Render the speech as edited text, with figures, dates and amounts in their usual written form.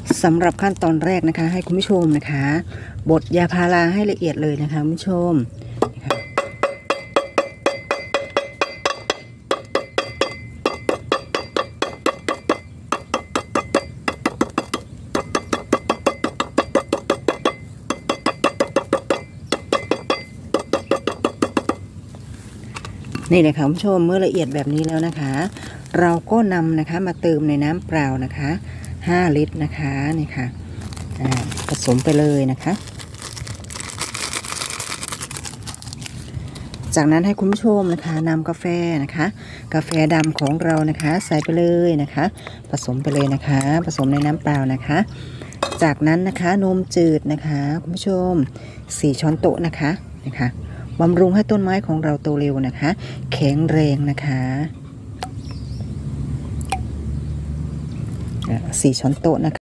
สำหรับขั้นตอนแรกนะคะให้คุณผู้ชมนะคะบดยาพาราให้ละเอียดเลยนะคะคุณผู้ชมนี่เลยค่ะคุณผู้ชมเมื่อละเอียดแบบนี้แล้วนะคะเราก็นำนะคะมาเติมในน้ำเปล่านะคะ5 ลิตรนะคะนี่ค่ะผสมไปเลยนะคะจากนั้นให้คุณผู้ชมนะคะนำกาแฟนะคะกาแฟดำของเรานะคะใส่ไปเลยนะคะผสมไปเลยนะคะผสมในน้ำเปล่านะคะจากนั้นนะคะนมจืดนะคะคุณผู้ชม4 ช้อนโต๊ะนะคะบำรุงให้ต้นไม้ของเราโตเร็วนะคะแข็งแรงนะคะ4 ช้อนโต๊ะนะคะ